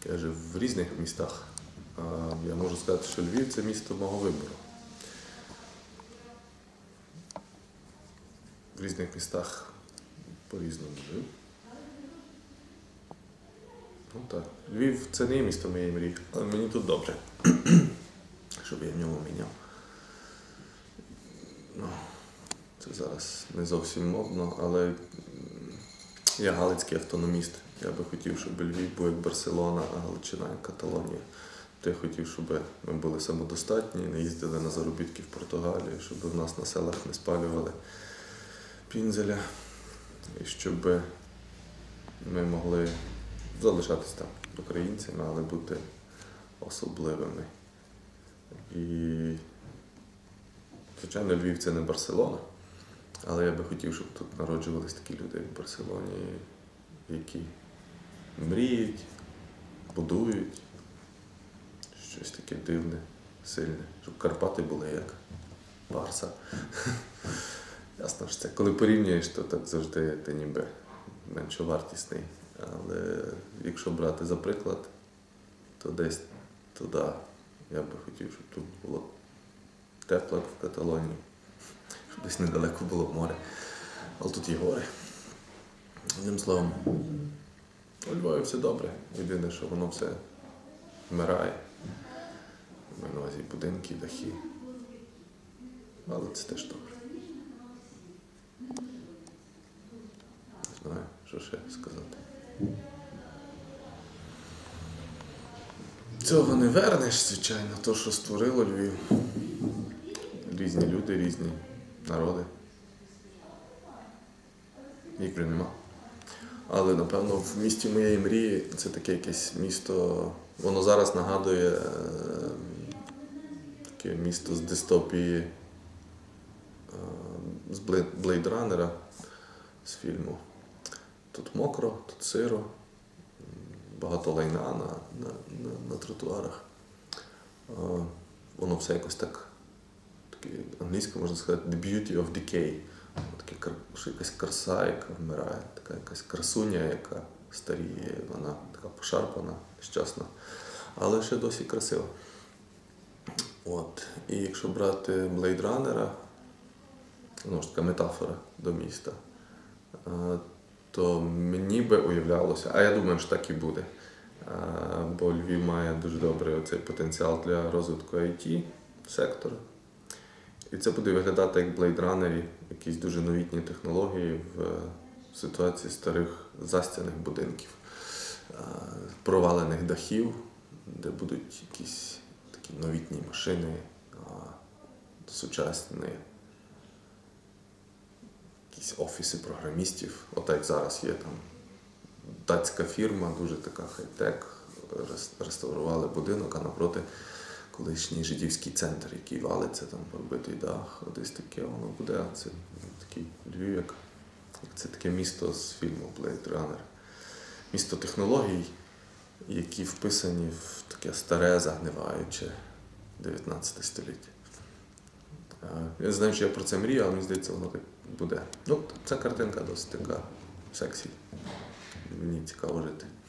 Я жив в різних містах. Я можу сказати, що Львів – це місто мого вибору. В різних містах по-різному жив. Ну так, Львів – це не є місто моєї мрії, але мені тут добре, щоб я в ньому міняв. Ну, це зараз не зовсім модно, але я галицький автономіст. Я би хотів, щоб Львів був як Барселона, а Галичина як Каталонія. Я хотів, щоб ми були самодостатні, не їздили на заробітки в Португалію, щоб в нас на селах не спалювали пінзеля, і щоб ми могли залишатися там українцями, але бути особливими. І, звичайно, Львів – це не Барселона, але я би хотів, щоб тут народжувалися такі люди, як в Барселоні, які мріють, будують щось таке дивне, сильне, щоб Карпати були як Барса. Ясно ж це. Коли порівнюєш, то так завжди ти ніби меншовартісний. Але якщо брати за приклад, то десь туди я би хотів, щоб тут було тепло, як в Каталонії, щоб десь недалеко було море. Але тут є гори. Одним словом, у Львові все добре. Єдине, що воно все вмирає. Маю на увазі будинки, дахи. Але це теж добре. Не знаю, що ще сказати. Цього не вернеш, звичайно, то, що створило Львів. Різні люди, різні народи. Їх вже нема. Але, напевно, в місті моєї мрії це таке якесь місто, воно зараз нагадує таке місто з дистопії, з Blade Runner, з фільму. Тут мокро, тут сиро, багато лайна на тротуарах. Воно все якось так, англійською можна сказати, the beauty of decay. Що якась краса, яка вмирає, така якась красуня, яка старіє, вона така пошарпана, нещасна, але ще досі красива. От. І якщо брати Blade Runner, ну, ж така метафора до міста, то мені би уявлялося, а я думаю, що так і буде, бо Львів має дуже добрий оцей потенціал для розвитку IT-сектору. І це буде виглядати як в Blade Runner, якісь дуже новітні технології в ситуації старих застяних будинків, провалених дахів, де будуть якісь такі новітні машини, сучасні, якісь офіси програмістів. От як зараз є там датська фірма, дуже така хай-тек, реставрували будинок, а напроти колишній жидівський центр, який валиться, там пробитий дах, десь таке воно буде. Це такий Львів, як це таке місто з фільму Blade Runner. Місто технологій, які вписані в таке старе, загниваюче 19 століття. Я не знаю, чи я про це мрію, але мені здається, воно так буде. Ну, ця картинка досить така сексі. Мені цікаво жити.